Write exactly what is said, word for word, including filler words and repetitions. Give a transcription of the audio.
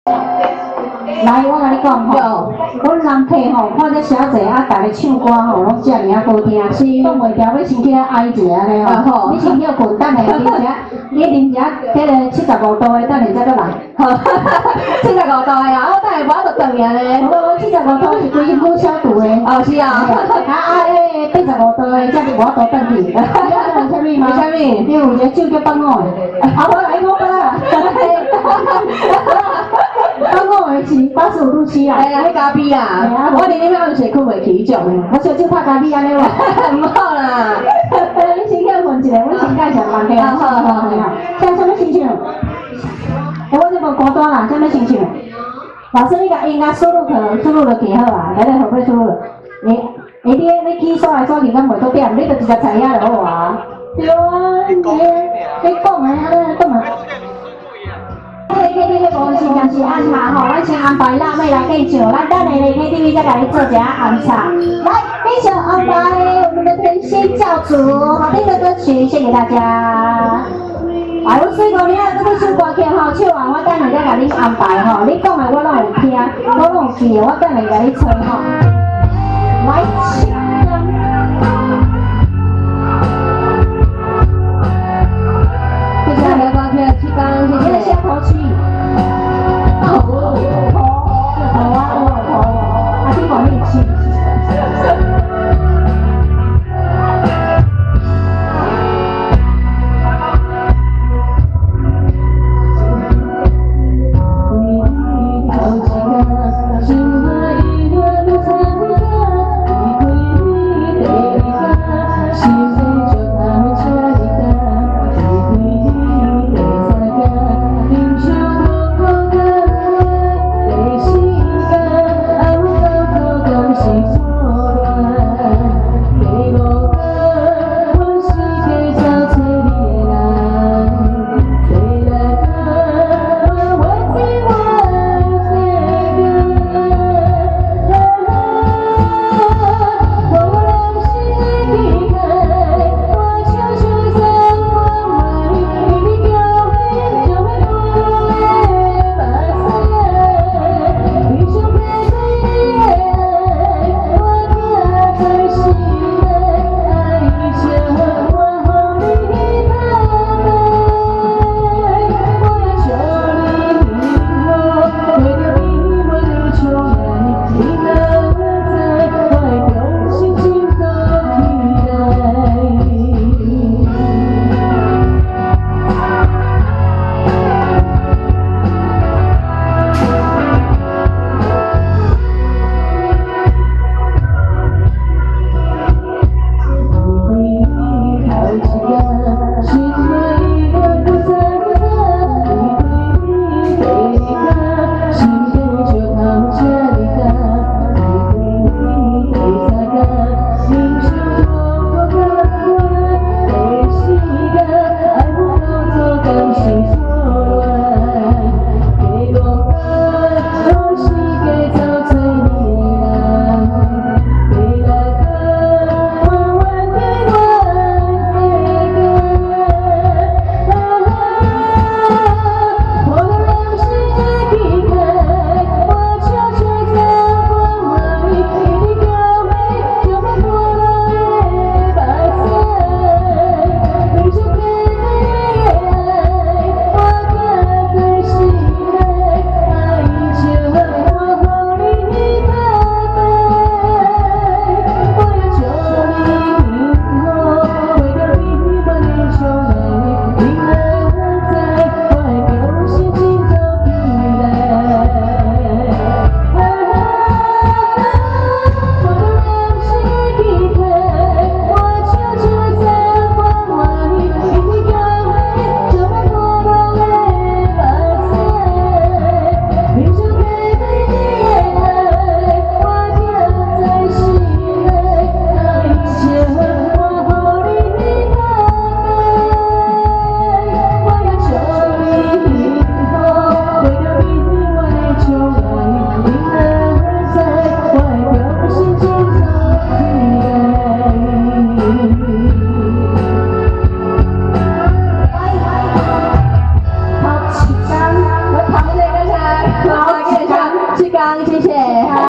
来，我甲你讲吼，阮人客吼，看这写者啊，逐个唱歌吼，拢遮尔啊好听，是讲袂调，要先去咧哀一下安尼吼。你先休困，等下啉一下，你啉一下，迄个七十五度的，等下再来。好，七十五度的啊，我等下无就断呀咧。无，七十五度是规身躯消毒的。哦，是啊。啊啊，迄八十五度的，才是无度转去。你晓得为虾米吗？为虾米？因为有一个酒叫放我的。啊，我来我啦。放我的是八十五度七啊。哎呀，迄咖啡啦。我连你遐水困袂起迄种的。我烧酒拍咖啡安尼哇。唔好啦。你先去问一下，我先介绍人客。好好好。像什么心情？哎，我这无孤单啦，什么心情？老师，你甲音乐输入去，输入就记好啊，来来，后尾输入。你，你你你去刷来刷去，敢袂倒点，你就直接知影就好啊。对啊，你你讲的安尼干嘛？K T V 无是暂时安插吼，咱先安排辣妹来继续，咱等下咧 K T V 再甲你做一下安插。来，继续安排我们的天仙教主好听的歌曲，献给大家。哎，我水姑娘这个首歌曲吼，唱完我等下再甲你安排吼，你讲的我拢有听，我拢有记，我等下甲你唱吼。来，请。谢谢刘光片七刚，谢谢下头区。头头头啊，头头，啊，听广义区。 谢谢。